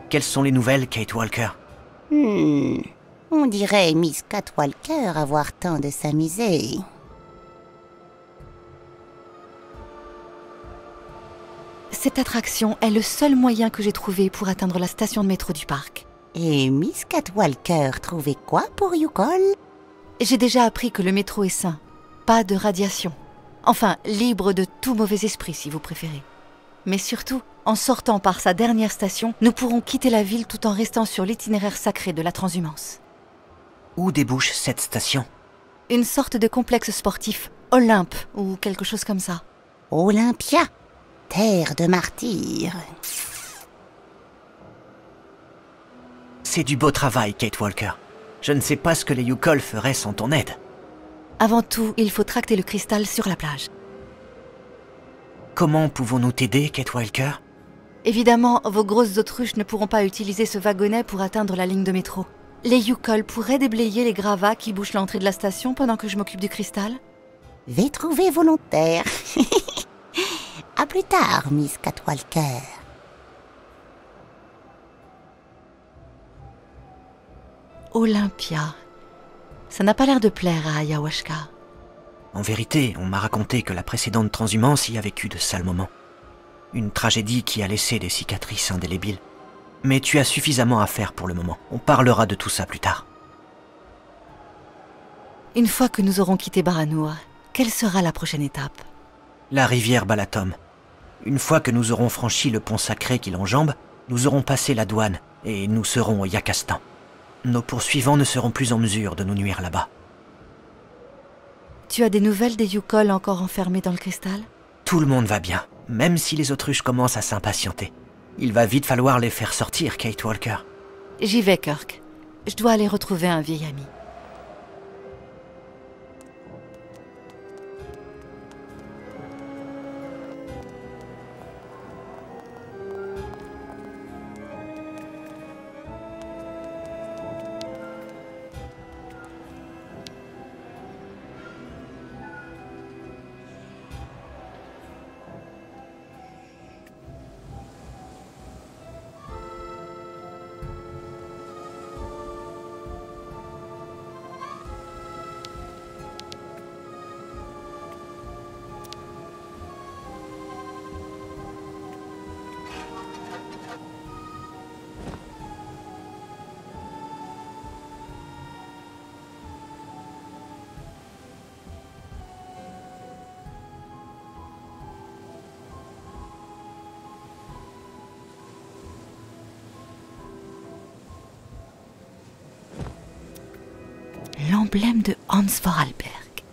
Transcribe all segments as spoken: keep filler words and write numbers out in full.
Quelles sont les nouvelles, Kate Walker? Hmm. On dirait Miss Catwalker avoir temps de s'amuser. Cette attraction est le seul moyen que j'ai trouvé pour atteindre la station de métro du parc. Et Miss Catwalker trouvait quoi pour Yukol? J'ai déjà appris que le métro est sain. Pas de radiation. Enfin, libre de tout mauvais esprit, si vous préférez. Mais surtout, en sortant par sa dernière station, nous pourrons quitter la ville tout en restant sur l'itinéraire sacré de la transhumance. Où débouche cette station? Une sorte de complexe sportif, Olympe, ou quelque chose comme ça. Olympia, terre de martyrs. C'est du beau travail, Kate Walker. Je ne sais pas ce que les Yukol feraient sans ton aide. Avant tout, il faut tracter le cristal sur la plage. Comment pouvons-nous t'aider, Kate Walker? Évidemment, vos grosses autruches ne pourront pas utiliser ce wagonnet pour atteindre la ligne de métro. Les Yukol pourraient déblayer les gravats qui bouchent l'entrée de la station pendant que je m'occupe du cristal? Vais trouver volontaire. À plus tard, Miss Catwalker. Olympia. Ça n'a pas l'air de plaire à Ayahuasca. En vérité, on m'a raconté que la précédente transhumance y a vécu de sales moments. Une tragédie qui a laissé des cicatrices indélébiles. Mais tu as suffisamment à faire pour le moment. On parlera de tout ça plus tard. Une fois que nous aurons quitté Baranour, quelle sera la prochaine étape? La rivière Balatom. Une fois que nous aurons franchi le pont sacré qui l'enjambe, nous aurons passé la douane et nous serons au Yakastan. Nos poursuivants ne seront plus en mesure de nous nuire là-bas. Tu as des nouvelles des Yukol encore enfermés dans le cristal? Tout le monde va bien, même si les autruches commencent à s'impatienter. Il va vite falloir les faire sortir, Kate Walker. J'y vais, Kirk. Je dois aller retrouver un vieil ami. L'emblème de Hans Vorarlberg.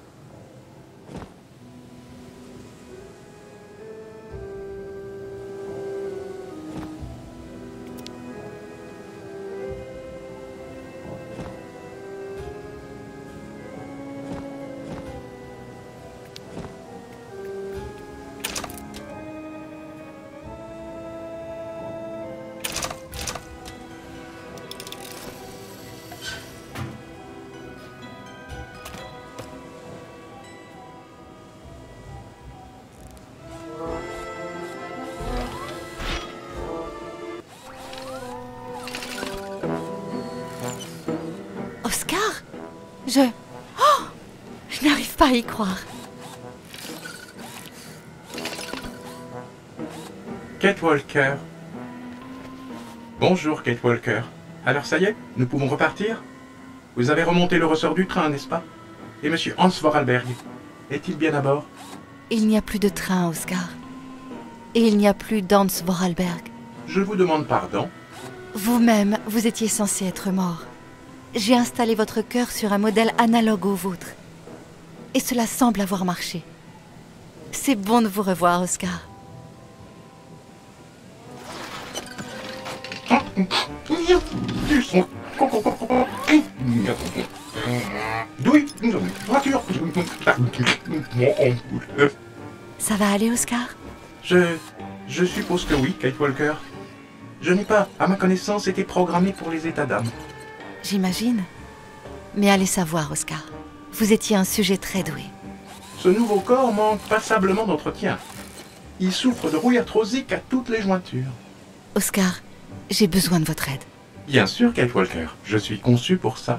Je... Oh, je n'arrive pas à y croire. Kate Walker. Bonjour, Kate Walker. Alors ça y est, nous pouvons repartir? Vous avez remonté le ressort du train, n'est-ce pas? Et monsieur Hans Vorarlberg, est-il bien à bord? Il n'y a plus de train, Oscar. Et il n'y a plus d'Hans Vorarlberg. Je vous demande pardon. Vous-même, vous étiez censé être mort. J'ai installé votre cœur sur un modèle analogue au vôtre. Et cela semble avoir marché. C'est bon de vous revoir, Oscar. Ça va aller, Oscar? Je... je suppose que oui, Kate Walker. Je n'ai pas, à ma connaissance, été programmé pour les états d'âme. J'imagine. Mais allez savoir, Oscar. Vous étiez un sujet très doué. Ce nouveau corps manque passablement d'entretien. Il souffre de rouille arthrosique à toutes les jointures. Oscar, J'ai besoin de votre aide. Bien sûr, Kate Walker. Je suis conçu pour ça.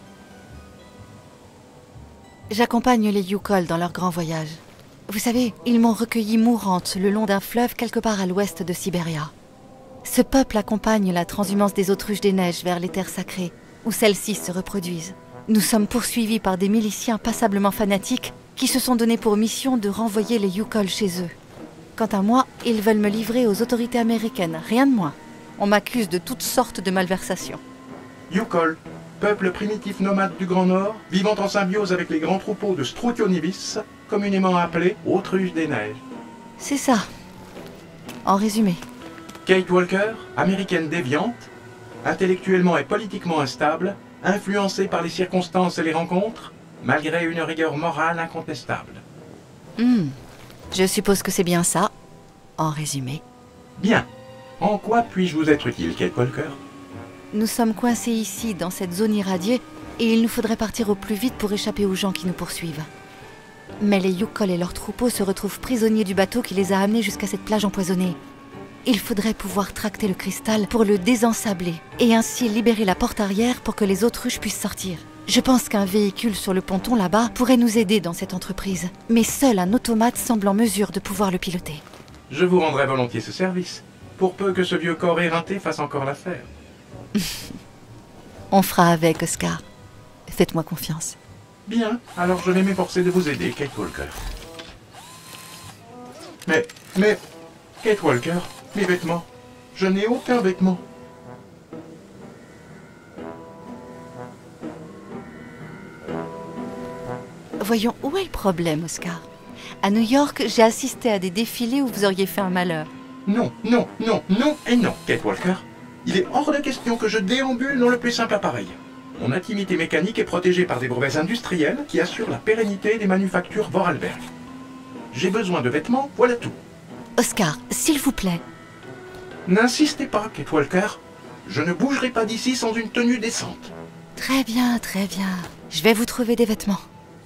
J'accompagne les Yukol dans leur grand voyage. Vous savez, ils m'ont recueillie mourante le long d'un fleuve quelque part à l'ouest de Sibéria. Ce peuple accompagne la transhumance des autruches des neiges vers les terres sacrées, où celles-ci se reproduisent. Nous sommes poursuivis par des miliciens passablement fanatiques qui se sont donné pour mission de renvoyer les Yukol chez eux. Quant à moi, ils veulent me livrer aux autorités américaines, rien de moins. On m'accuse de toutes sortes de malversations. Yukol, peuple primitif nomade du Grand Nord, vivant en symbiose avec les grands troupeaux de Struthionovis, communément appelés autruches des neiges. C'est ça. En résumé. Kate Walker, américaine déviante, intellectuellement et politiquement instable, influencée par les circonstances et les rencontres, malgré une rigueur morale incontestable. Hmm. Je suppose que c'est bien ça, en résumé. Bien. En quoi puis-je vous être utile, Kate Walker? Nous sommes coincés ici, dans cette zone irradiée, et il nous faudrait partir au plus vite pour échapper aux gens qui nous poursuivent. Mais les Yukol et leurs troupeaux se retrouvent prisonniers du bateau qui les a amenés jusqu'à cette plage empoisonnée. Il faudrait pouvoir tracter le cristal pour le désensabler, et ainsi libérer la porte arrière pour que les autruches puissent sortir. Je pense qu'un véhicule sur le ponton là-bas pourrait nous aider dans cette entreprise, mais seul un automate semble en mesure de pouvoir le piloter. Je vous rendrai volontiers ce service, pour peu que ce vieux corps éreinté fasse encore l'affaire. On fera avec, Oscar. Faites-moi confiance. Bien, alors je vais m'efforcer de vous aider, Kate Walker. Mais, mais, Kate Walker, mes vêtements. Je n'ai aucun vêtement. Voyons, où est le problème, Oscar? À New York, j'ai assisté à des défilés où vous auriez fait un malheur. Non, non, non, non et non, Kate Walker. Il est hors de question que je déambule dans le plus simple appareil. Mon intimité mécanique est protégée par des brevets industriels qui assurent la pérennité des manufactures Vorarlberg. J'ai besoin de vêtements, voilà tout. Oscar, s'il vous plaît. N'insistez pas, Kate Walker. Je ne bougerai pas d'ici sans une tenue décente. Très bien, très bien. Je vais vous trouver des vêtements.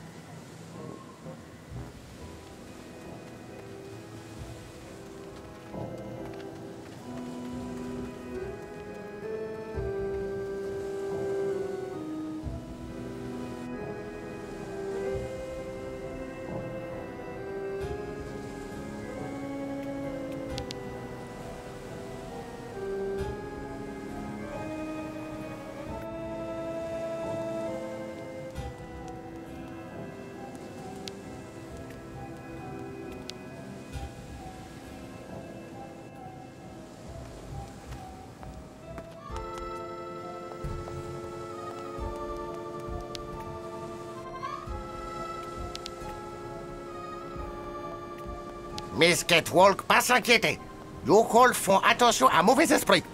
Miss Kate Walk, pas s'inquiéter. Yukol font attention à mauvais esprit.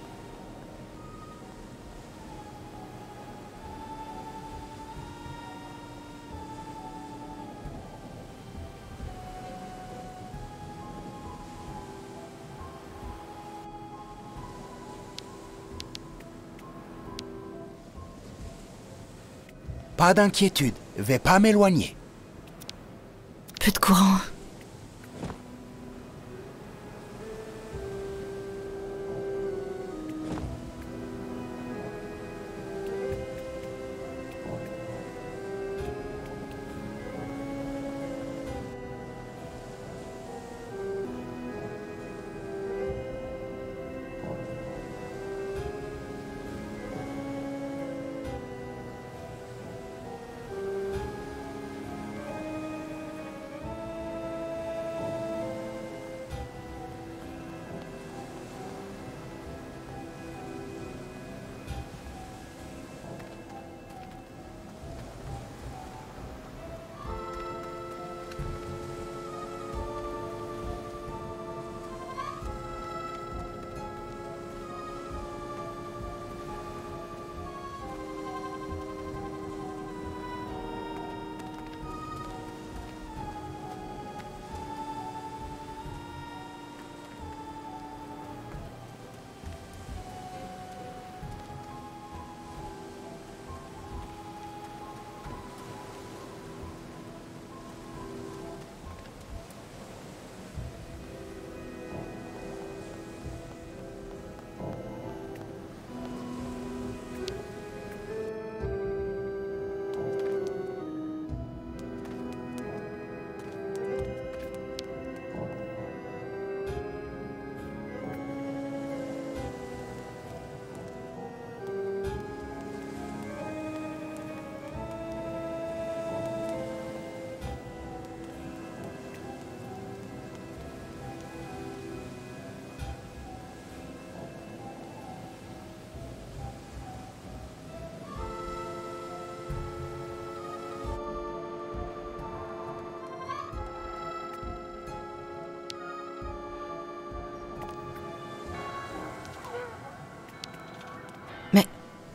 Pas d'inquiétude, je vais pas m'éloigner. Peu de courant.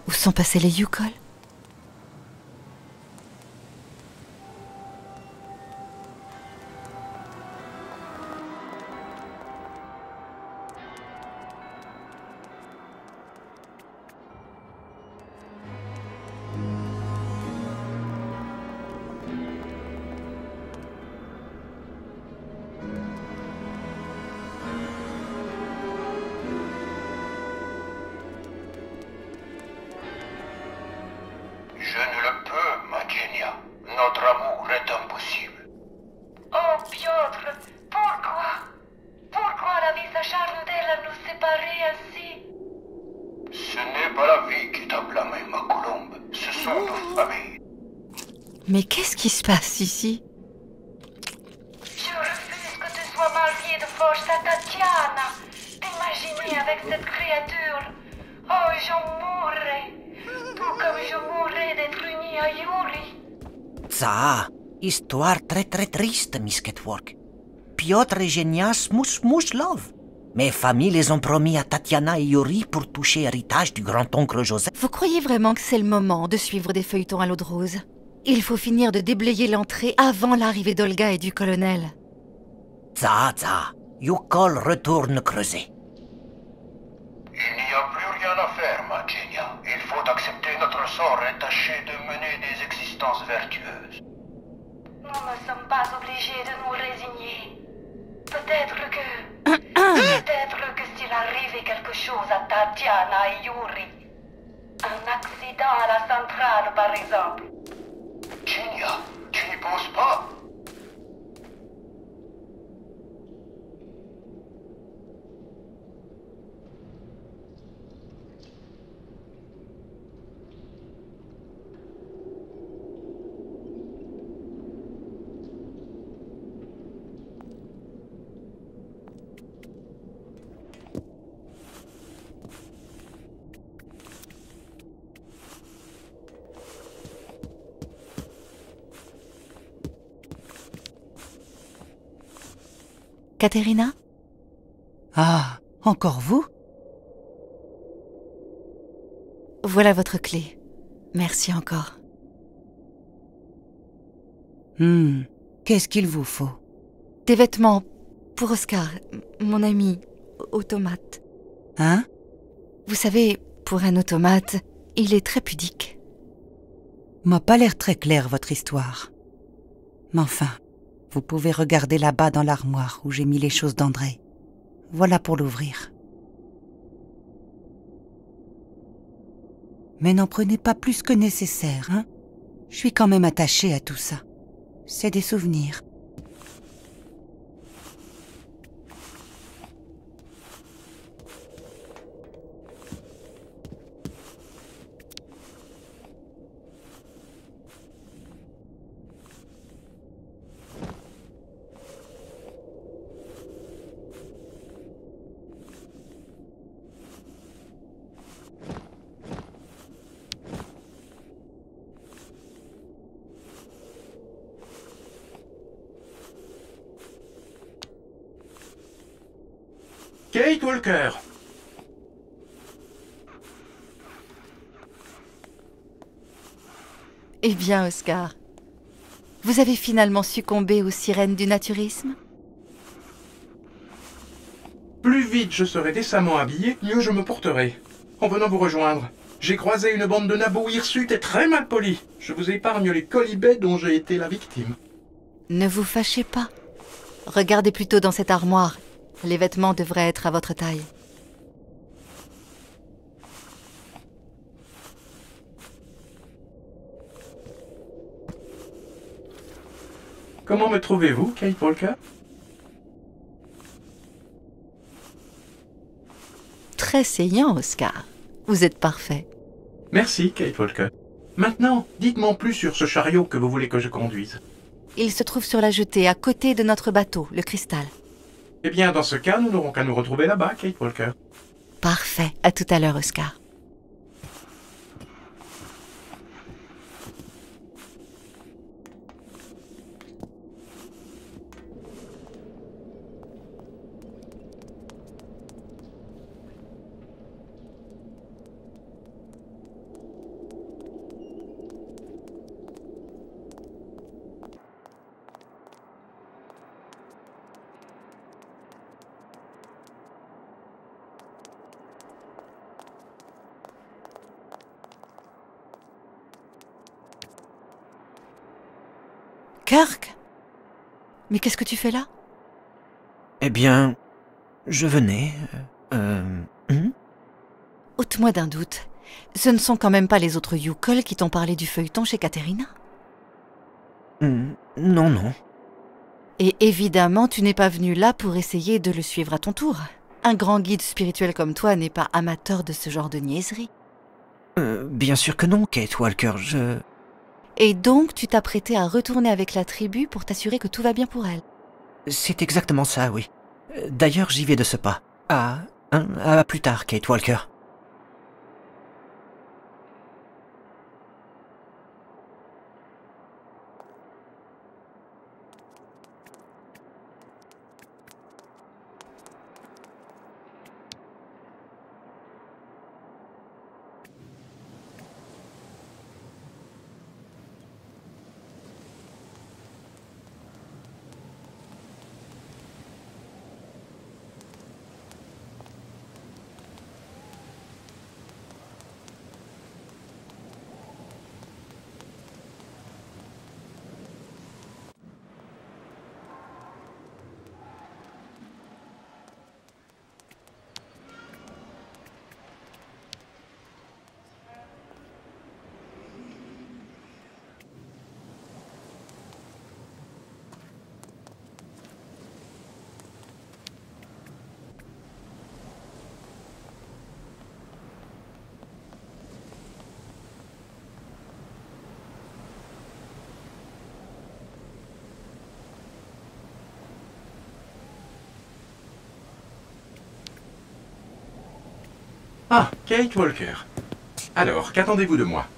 Où sont passés les Yukol? Je ne le peux, ma Genia. Notre amour est impossible. Oh, Piotr, pourquoi? Pourquoi la vie s'acharne-t-elle à nous séparer ainsi? Ce n'est pas la vie qui t'a blâmé, ma colombe. Ce sont nos familles. Mais qu'est-ce qui se passe ici? Je refuse que tu sois marié de force à Tatiana. T'imaginer avec cette créature? Oh, j'en mourrais. Tout comme je mourrais d'être unie à Yuri. Ça, histoire très très triste, Miss Catwalk. Piotr et Genia smouch smouch love. Mes familles les ont promis à Tatiana et Yuri pour toucher héritage du grand-oncle Joseph. Vous croyez vraiment que c'est le moment de suivre des feuilletons à l'eau de rose? Il faut finir de déblayer l'entrée avant l'arrivée d'Olga et du colonel. Ça, ça, Yukol retourne creuser. Il n'y a plus rien à faire, ma Genia. Il faut accepter notre sort et tâcher de mener des existences vertueuses. Nous ne sommes pas obligés de nous résigner. Peut-être que... Peut-être que s'il arrivait quelque chose à Tatiana et Yuri, un accident à la centrale par exemple. Genia, tu n'y penses pas? Katerina? Ah, encore vous? Voilà votre clé. Merci encore. Hmm, qu'est-ce qu'il vous faut? Des vêtements pour Oscar, mon ami automate. Hein? Vous savez, pour un automate, il est très pudique. M'a pas l'air très clair votre histoire. Mais enfin, vous pouvez regarder là-bas dans l'armoire où j'ai mis les choses d'André. Voilà pour l'ouvrir. Mais n'en prenez pas plus que nécessaire, hein? Je suis quand même attachée à tout ça. C'est des souvenirs. Kate Walker. Eh bien, Oscar, vous avez finalement succombé aux sirènes du naturisme? Plus vite je serai décemment habillé, mieux je me porterai. En venant vous rejoindre, j'ai croisé une bande de nabos hirsutes et très mal polis. Je vous épargne les colibets dont j'ai été la victime. Ne vous fâchez pas. Regardez plutôt dans cette armoire. Les vêtements devraient être à votre taille. Comment me trouvez-vous, Kate Walker? Très saillant, Oscar. Vous êtes parfait. Merci, Kate Walker. Maintenant, dites-moi en plus sur ce chariot que vous voulez que je conduise. Il se trouve sur la jetée, à côté de notre bateau, le Cristal. Eh bien, dans ce cas, nous n'aurons qu'à nous retrouver là-bas, Kate Walker. Parfait. À tout à l'heure, Oscar. Kirk? Mais qu'est-ce que tu fais là? Eh bien, je venais... Euh... hmm Ôte-moi d'un doute. Ce ne sont quand même pas les autres Yukol qui t'ont parlé du feuilleton chez Katerina? Hmm, Non, non. Et évidemment, tu n'es pas venu là pour essayer de le suivre à ton tour. Un grand guide spirituel comme toi n'est pas amateur de ce genre de niaiserie. Euh, bien sûr que non, Kate Walker, je... Et donc, tu t'apprêtais à retourner avec la tribu pour t'assurer que tout va bien pour elle. C'est exactement ça, oui. Euh, D'ailleurs, j'y vais de ce pas. Ah, hein, à plus tard, Kate Walker. Ah, Kate Walker. Alors, qu'attendez-vous de moi?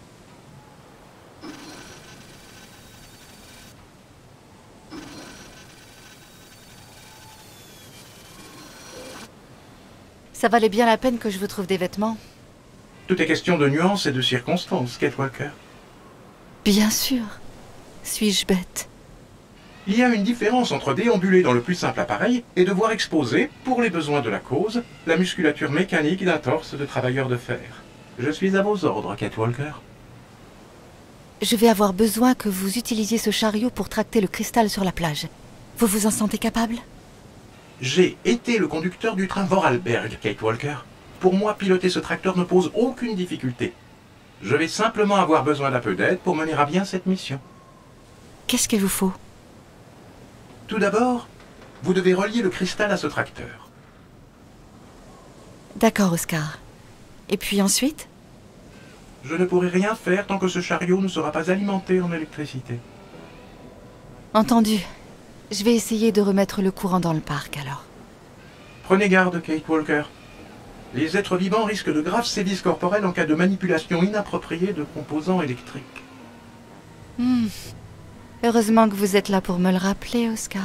Ça valait bien la peine que je vous trouve des vêtements. Tout est question de nuances et de circonstances, Kate Walker. Bien sûr. Suis-je bête? Il y a une différence entre déambuler dans le plus simple appareil et devoir exposer, pour les besoins de la cause, la musculature mécanique d'un torse de travailleur de fer. Je suis à vos ordres, Kate Walker. Je vais avoir besoin que vous utilisiez ce chariot pour tracter le cristal sur la plage. Vous vous en sentez capable? J'ai été le conducteur du train Vorarlberg, Kate Walker. Pour moi, piloter ce tracteur ne pose aucune difficulté. Je vais simplement avoir besoin d'un peu d'aide pour mener à bien cette mission. Qu'est-ce qu'il vous faut? Tout d'abord, vous devez relier le cristal à ce tracteur. D'accord, Oscar. Et puis ensuite? Je ne pourrai rien faire tant que ce chariot ne sera pas alimenté en électricité. Entendu. Je vais essayer de remettre le courant dans le parc, alors. Prenez garde, Kate Walker. Les êtres vivants risquent de graves sévices corporels en cas de manipulation inappropriée de composants électriques. Hmm. Heureusement que vous êtes là pour me le rappeler, Oscar.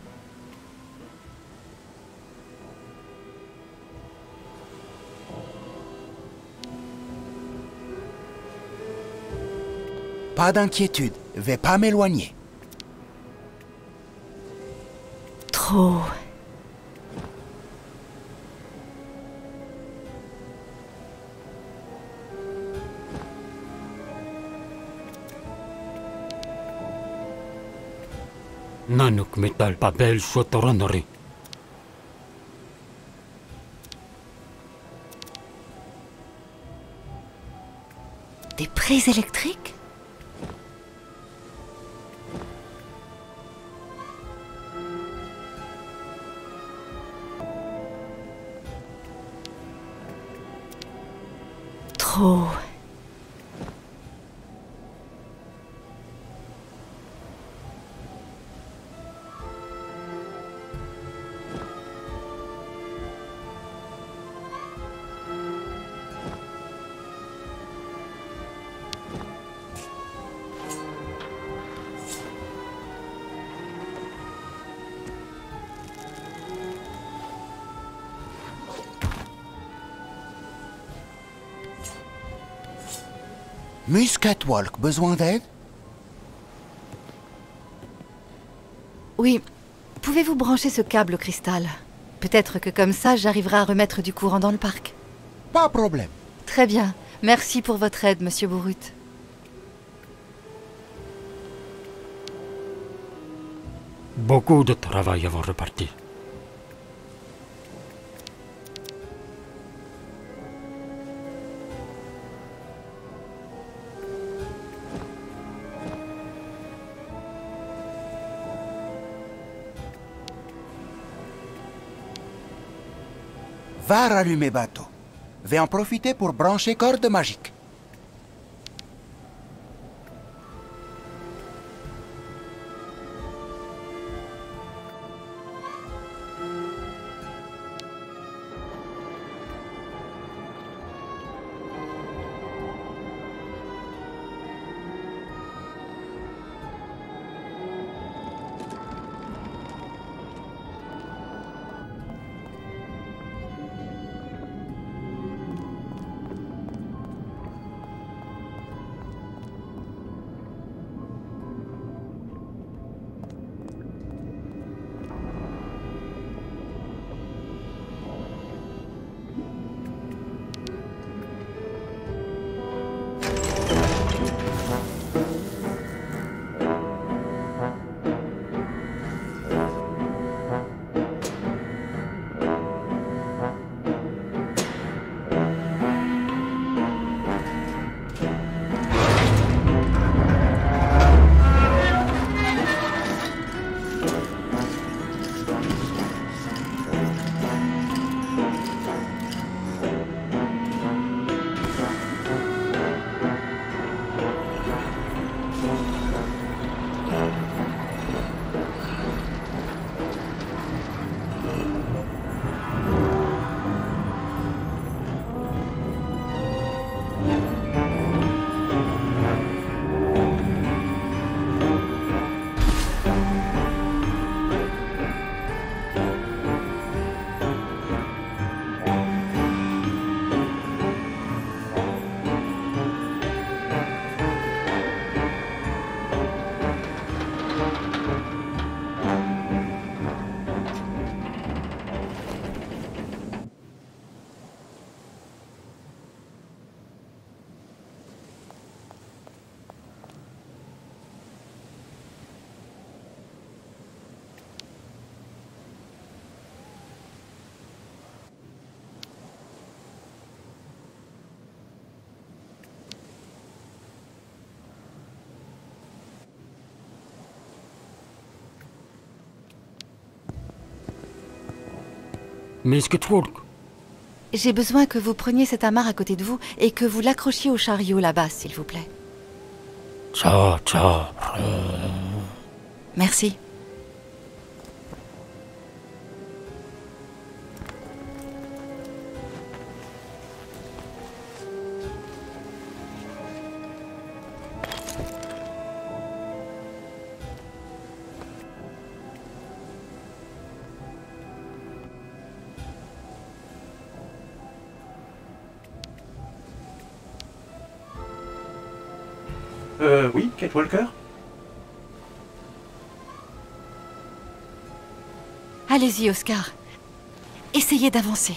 Pas d'inquiétude, vais pas m'éloigner. Trop. Nanuk metal papel shotoronori. Des prises électriques? Trop. Muscatwalk, besoin d'aide? Oui. Pouvez-vous brancher ce câble au cristal? Peut-être que comme ça, j'arriverai à remettre du courant dans le parc. Pas de problème. Très bien. Merci pour votre aide, Monsieur Bourut. Beaucoup de travail avant de repartir. Va rallumer bateau. Vais en profiter pour brancher corde magique. Miss Catwalk. J'ai besoin que vous preniez cet amarre à côté de vous et que vous l'accrochiez au chariot là-bas, s'il vous plaît. Ciao, ciao. Merci. Euh, oui, Kate Walker? Allez-y, Oscar. Essayez d'avancer.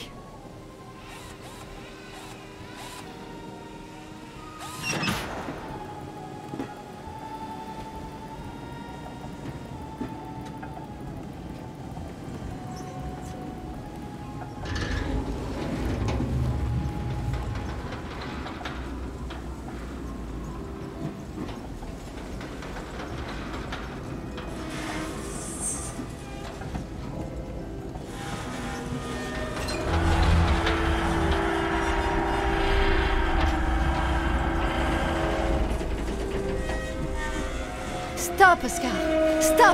Stop, Oscar! Stop!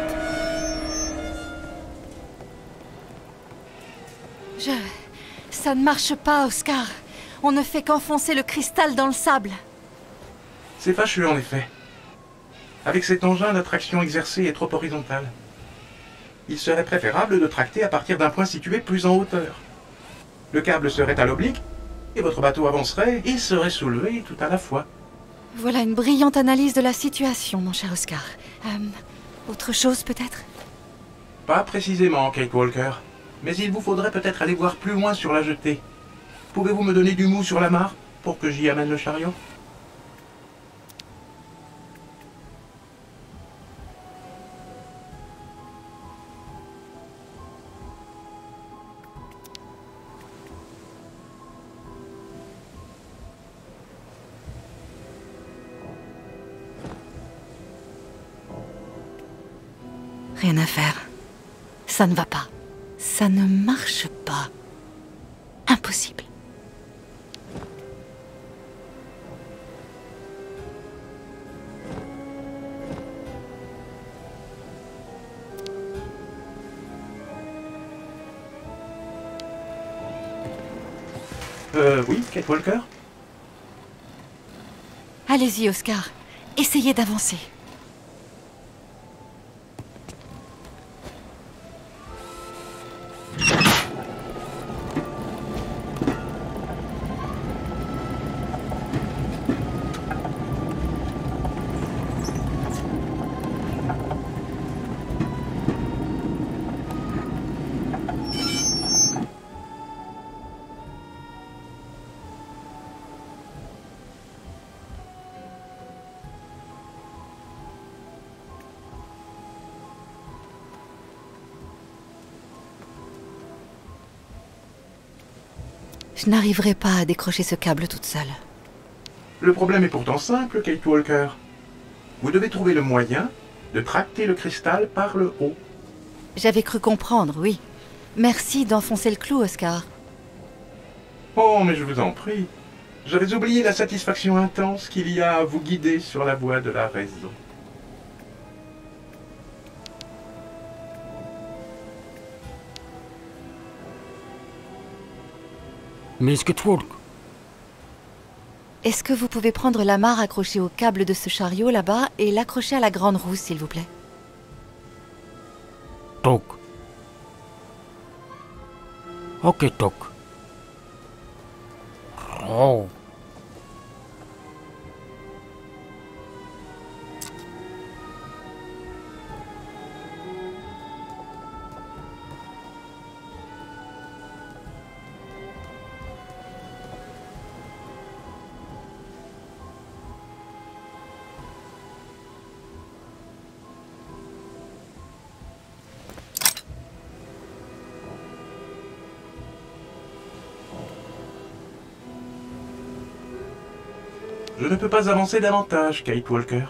Je... Ça ne marche pas, Oscar. On ne fait qu'enfoncer le cristal dans le sable. C'est fâcheux, en effet. Avec cet engin, la traction exercée est trop horizontale. Il serait préférable de tracter à partir d'un point situé plus en hauteur. Le câble serait à l'oblique, et votre bateau avancerait et serait soulevé tout à la fois. Voilà une brillante analyse de la situation, mon cher Oscar. Euh, autre chose, peut-être? Pas précisément, Kate Walker. Mais il vous faudrait peut-être aller voir plus loin sur la jetée. Pouvez-vous me donner du mou sur la mare pour que j'y amène le chariot? Rien à faire. Ça ne va pas. Ça ne marche pas. Impossible. Euh, oui, Kate Walker? Allez-y, Oscar. Essayez d'avancer. Je n'arriverai pas à décrocher ce câble toute seule. Le problème est pourtant simple, Kate Walker. Vous devez trouver le moyen de tracter le cristal par le haut. J'avais cru comprendre, oui. Merci d'enfoncer le clou, Oscar. Oh, mais je vous en prie. J'avais oublié la satisfaction intense qu'il y a à vous guider sur la voie de la raison. Miss Catwalk, Est-ce que vous pouvez prendre la mare accrochée au câble de ce chariot là-bas et l'accrocher à la grande roue, s'il vous plaît? Tok. Ok, Tok. Oh. Je ne peux pas avancer davantage, Kate Walker.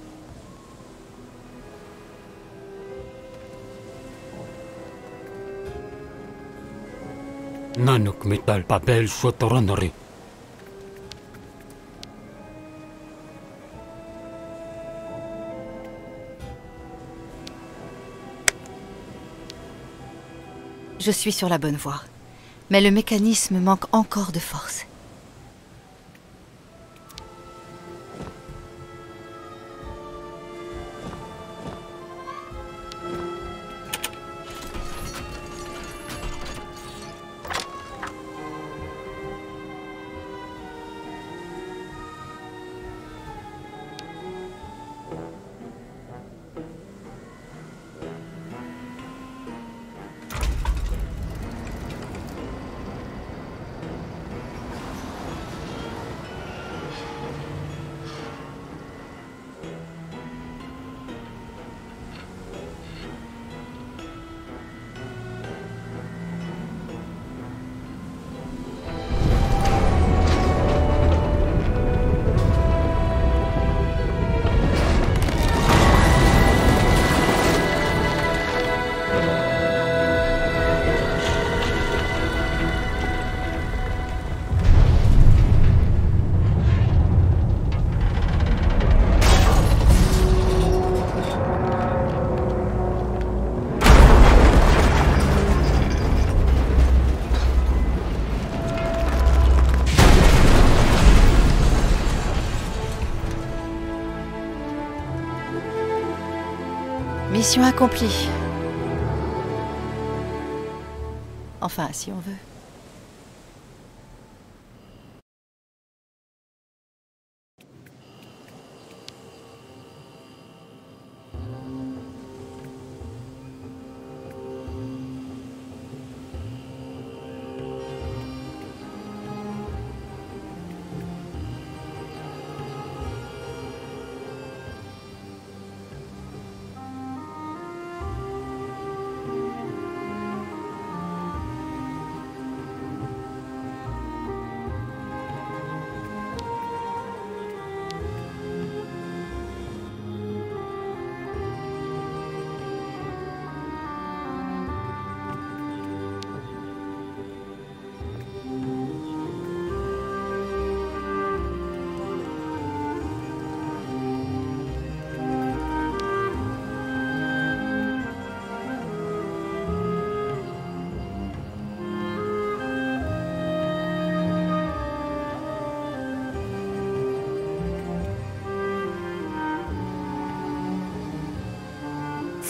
Nanuk metal papel sotoranori. Je suis sur la bonne voie. Mais le mécanisme manque encore de force. Mission accomplie. Enfin, si on veut.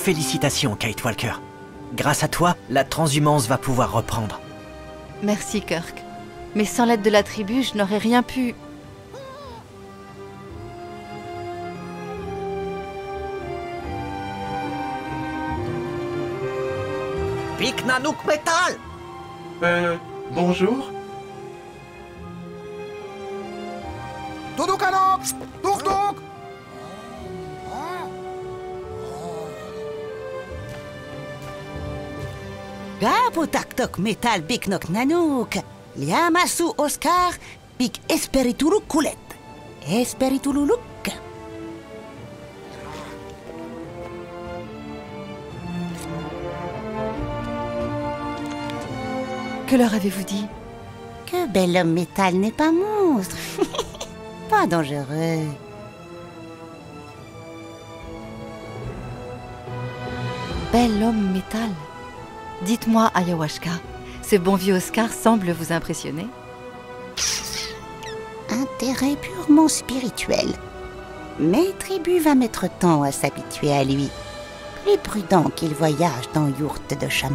Félicitations, Kate Walker. Grâce à toi, la transhumance va pouvoir reprendre. Merci, Kirk. Mais sans l'aide de la tribu, je n'aurais rien pu... Big Nanook Metal! Euh, bonjour. Tuduk anok! Tuk tuk! Gabu taktok metal big nok nanook. Liamasu Oscar big esperitulu kulet. Esperitulu look. Que leur avez-vous dit? Que bel homme métal n'est pas monstre. Pas dangereux. Bel homme métal. Dites-moi, Ayahuasca, ce bon vieux Oscar semble vous impressionner? Intérêt purement spirituel. Mais Tribu va mettre temps à s'habituer à lui. Plus prudent qu'il voyage dans yourte de chaman.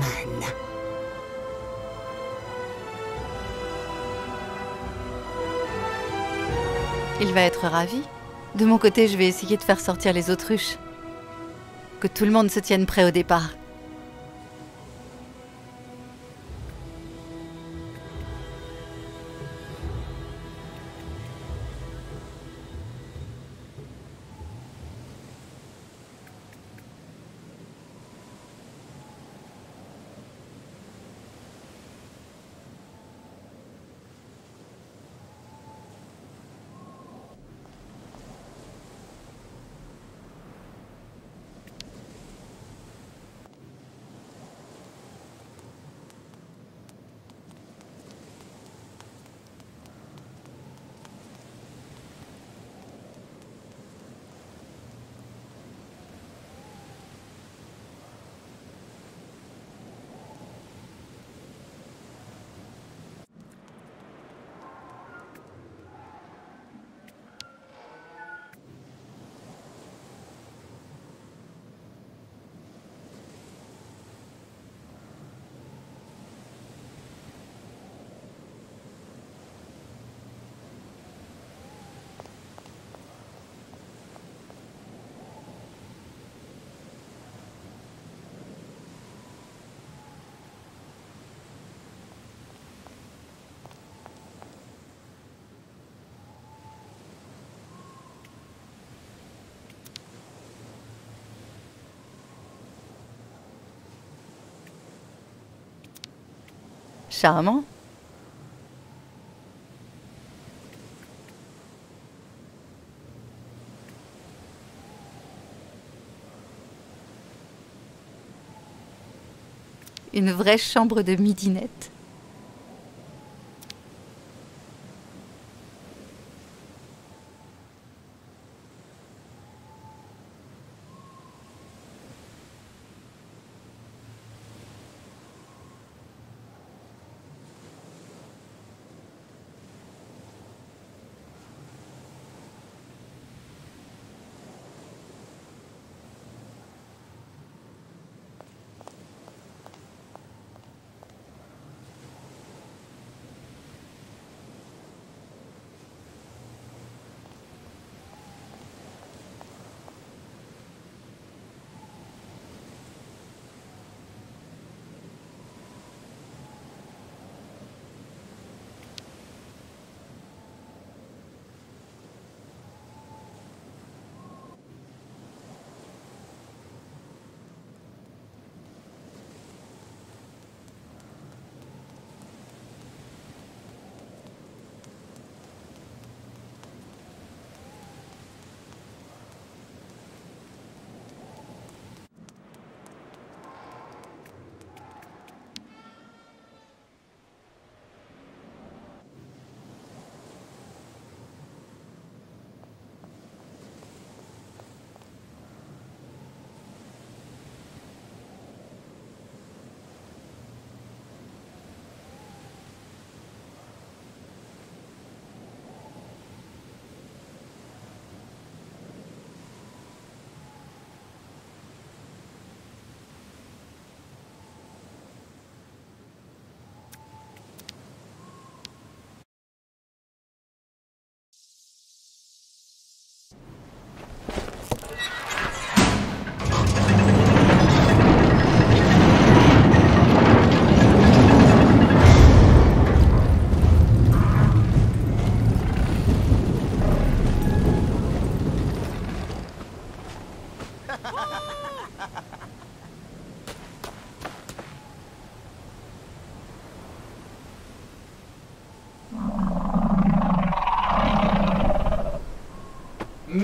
Il va être ravi. De mon côté, je vais essayer de faire sortir les autruches. Que tout le monde se tienne prêt au départ. Charmant. Une vraie chambre de midinette.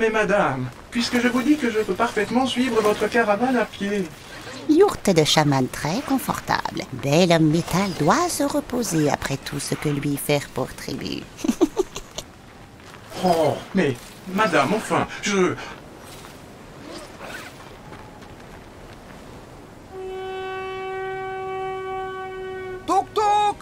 Mais madame, puisque je vous dis que je peux parfaitement suivre votre caravane à pied. Yourte de chaman très confortable. Bel homme métal doit se reposer après tout ce que lui faire pour tribu. Oh, mais, madame, enfin, je... Touk touk!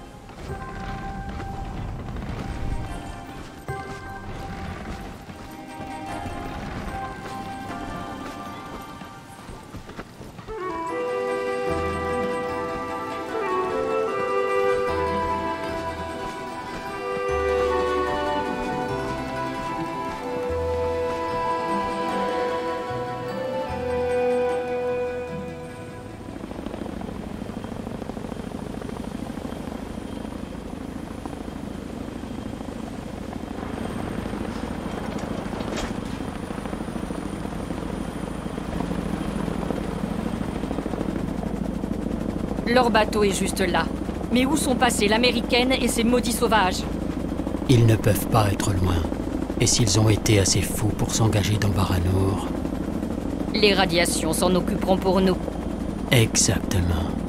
Leur bateau est juste là. Mais où sont passées l'américaine et ces maudits sauvages? Ils ne peuvent pas être loin. Et s'ils ont été assez fous pour s'engager dans Baranor? Les radiations s'en occuperont pour nous. Exactement.